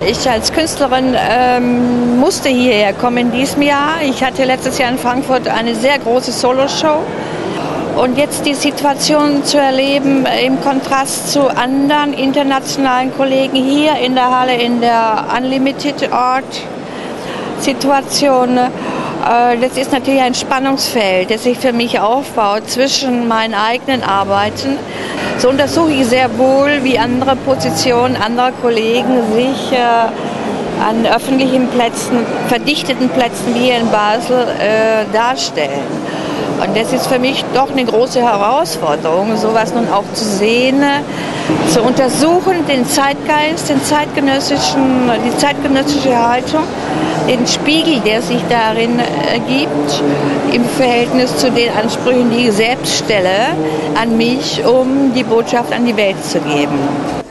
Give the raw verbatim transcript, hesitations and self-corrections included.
Ich als Künstlerin ähm, musste hierher kommen in diesem Jahr. Ich hatte letztes Jahr in Frankfurt eine sehr große Solo-Show. Und jetzt die Situation zu erleben im Kontrast zu anderen internationalen Kollegen hier in der Halle, in der Unlimited Art Situation, äh, das ist natürlich ein Spannungsfeld, das sich für mich aufbaut zwischen meinen eigenen Arbeiten. So untersuche ich sehr wohl, wie andere Positionen anderer Kollegen sich äh, an öffentlichen Plätzen, verdichteten Plätzen wie hier in Basel äh, darstellen. Und das ist für mich doch eine große Herausforderung, sowas nun auch zu sehen, zu untersuchen, den Zeitgeist, den zeitgenössischen, die zeitgenössische Haltung, den Spiegel, der sich darin ergibt, im Verhältnis zu den Ansprüchen, die ich selbst stelle an mich, um die Botschaft an die Welt zu geben.